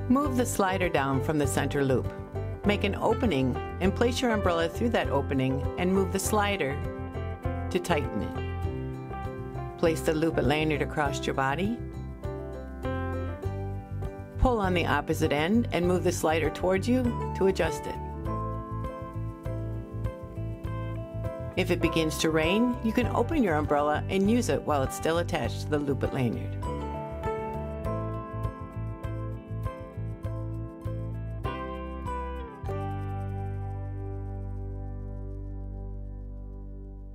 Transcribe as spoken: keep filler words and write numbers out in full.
Move the slider down from the center loop. Make an opening and place your umbrella through that opening and move the slider to tighten it. Place the Loop-it Lanyard across your body. Pull on the opposite end and move the slider towards you to adjust it. If it begins to rain, you can open your umbrella and use it while it's still attached to the Loop-it Lanyard.